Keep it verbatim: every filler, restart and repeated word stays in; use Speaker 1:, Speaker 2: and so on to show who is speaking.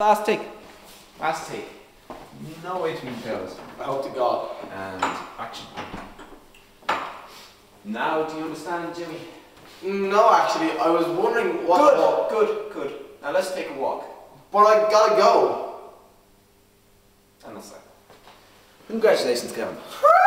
Speaker 1: Last take. Last take. No way to fail this.
Speaker 2: I hope to God.
Speaker 1: And action. Now, do you understand, Jimmy?
Speaker 2: No, actually, I was wondering what.
Speaker 1: Good,
Speaker 2: What,
Speaker 1: good, good. Now let's take a walk.
Speaker 2: but I gotta go.
Speaker 1: And that's that.
Speaker 3: Congratulations, Kevin.